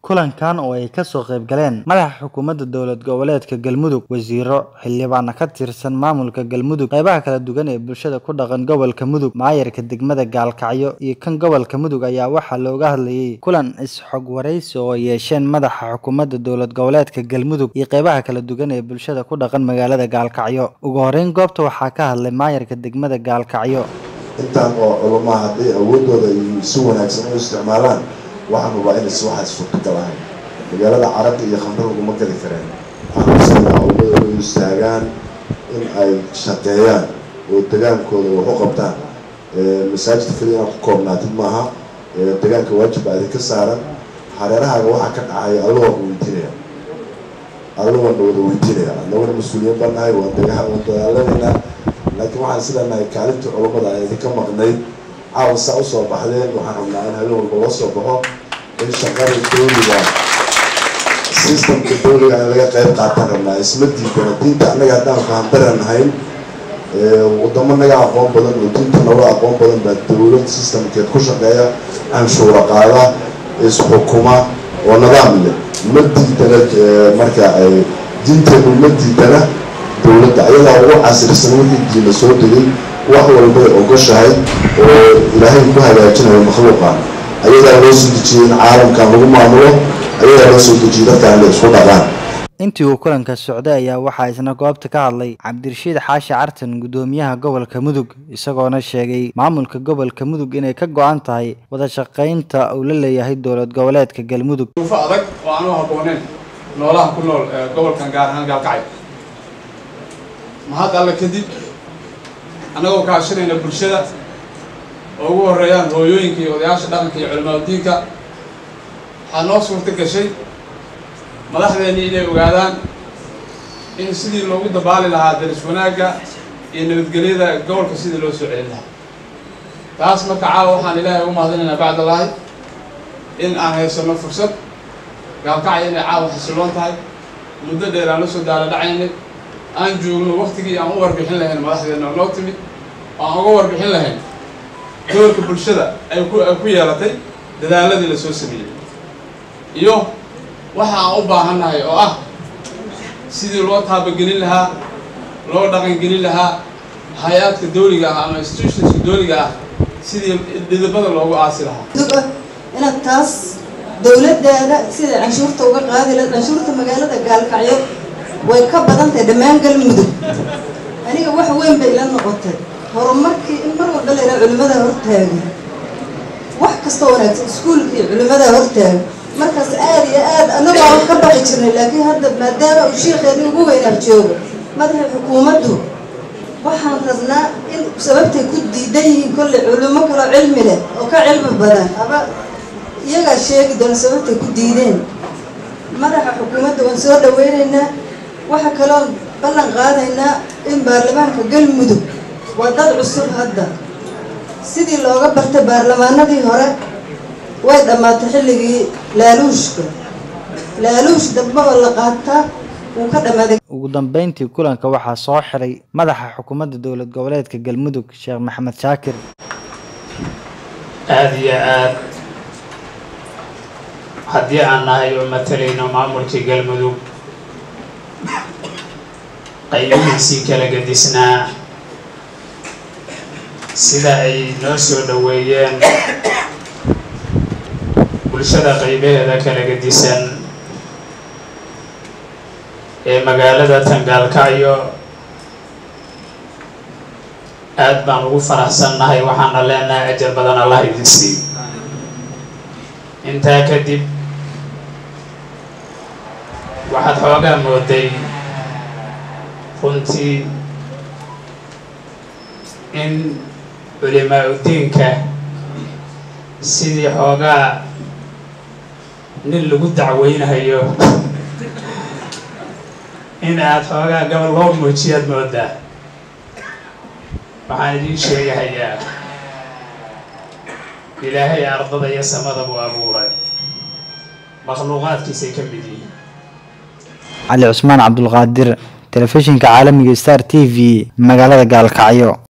kulankan oo ay ka soo qayb galeen madaxa xukuumadda dowlad goboleedka Galmudug, wasiiro, xildhibaano ka tirsan maamulka Galmudug, qaybaha kala duwan ee bulshada ku dhaqan gobolka Mudug, maayarka degmada Gaalkacyo iyo kan gobolka Mudug ayaa waxaa looga hadlayay kulan is-xog wareysi oo yeesheen madaxa xukuumadda dowlad goboleedka Galmudug iyo qaybaha kala duwan ee bulshada ku dhaqan magaalada Gaalkacyo. Ugu horeyn goobta waxaa ka hadlay maayarka degmada Gaalkacyo. intaan oo culumada haddii awoodooda ay si wanaagsan u isticmaalaan waxaan hubaa in waxaas suurtagal ahayn magaalada carabta iyo khamrigu ma geli kareen waxaan culimada u istaagaan in ay shaqeeyaan oo degaankooda wax u qabtaan masaajidka kaliya inaad ku koobnaatid maaha degaanka waajib baa idinka saaran hareerahaaga waxaa ka dhacaya adoo weydiinaya adoo wada weydiinaya annaguna mas-uuliyiin baan nahay waan dagaalamaynaa laakiin waxaan sidaanahay kaalinta culimada ay idinka maqnayd caawa saa usoo baxdeen waxaan rabnaa in habeen walba loo soo baxo in shaqada dowliga systemka dowliga in laga qayb qaataan rabnaa isma diidana diinta annaga haddaan fahandaranahayn wadamo naga aqoon badan oo diinta naga aqoon badan baa dowlad systemkeed ku shaqeeya canshuura qaada isxukuma oo nidaam leh ma diidana marka ay diinteedu ma diidana dowladda ayadaa ugu casirsan wixii diina soo degay wax walba ogoshahay oo ilaahay ku hagaajinayo makhluuqa ayadaa loo soo dejiyay in caalamkan lagu maamulo ayadaa loo soo dejiyay dadkaan la isku dhaqaan. intii uu kulanka socday ayaa waxaa isna goobta ka hadlay Cabdirashiid Xaashi Cartan, gudoomiyaha gobolka Mudug, isagoona sheegay maamulka gobolka Mudug inay ka go'an tahay wada shaqeynta uu la leeyahay dowlad goboleedka Galmudug. adag oo aan u habboonayn noolaha ku nool gobolkan gaar ahaan Gaalkacyo. mahad alla kadib annagoo kaashanayna bulshada oo ugu horeeyaan hooyooyinka iyo odayaasha dhaqanka iyo culimada diinka waxaa noo suurta gashay madaxdeennii inay ogaadaan in sidii loogu dabaali lahaa daris wanaagga iyo nabadgelyada gobolka sidii loo soo celin lahaa. taas marka caawa waxaan ilaahay ugu mahadinaynaa bacdallaahi in aan haysano fursad Gaalkacyo inay caawa xasiloon tahay muddo dheer aan la soo daala dhacaynay aan joogno waqtigii aan u warbixin lahayn madaxdeena noo timid aan uga warbixin lahayn doorka bulshada ay ku yeelatay dadaaladii la soo sameeyay iyo waxa aan u baahannahay oo ah sidii loo taabagelin lahaa loo dhaqangelin lahaa hay-adka dowliga ah ama institutionska dowliga ah sidii dhidibada loogu aasi lahaa. inaad taas dowladdaada sida canshuurta uga qaadi lahayd canshuurta magaalada Gaalkacyo way ka badan tahay dhammaan Galmudug. aniga wax weyn bay ila noqotay horumarkii in mar walba la culimada hortaagan wax kasta wanaagsan iskuulkii culimada hortaagan markaas aad iyo aad anagoo ka baxi jirnay laakiin hadda maadaama uu sheekheeni ugu weynaa joogo madaxa xukuumaddu waxaan rabnaa in sababtay ku diidan yihiin kolley culimo kale cilmi leh oo ka cilmi badan aba iyagaa sheegi doona sababtay ku diideen. madaxa xukuumadda waan soo dhaweynaynaa waxa kaloo ballan qaadaynaa in baarlamaanka Galmudug waa dad cusub hadda sidii looga bartay baarlamaanadii hore way dhamaatay xilligii laaluush dambe oo la qaataa uu ka dhamaaday. ugu dambeyntii kulanka waxaa soo xiray madaxa xukuumadda dowlad goboleedka Galmudug Sheekh Maxamed Shaakir. aad iyo aad haddii aan nahay oo matalayno maamulkii Galmudug qaybihiisii kala gadisnaa sida ay noo soo dhaweeyeen bulshada qaybaheeda kala gadisan ee magaalada Gaalkacyo aad baan ugu faraxsannahay waxaana leenahay ajar badan Allah idin siiyo. intaa kadib waxaad xoogaa mooday runtii in culimaa diinka sidii xoogaa nin lagu dacweynayo in aad xoogaa gabal loo muujiyaad moodaa. waxaan idiin sheegahayaa ilaahay ardada iyo samada buu abuuray makhluuqaadkiisay ka mid yihiin. Cali Cusmaan Cabdulqaadir, telefishinka caalamiga Star TV, magaalada Gaalkacyo.